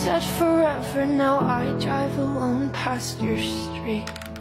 said forever, now I drive alone past your street.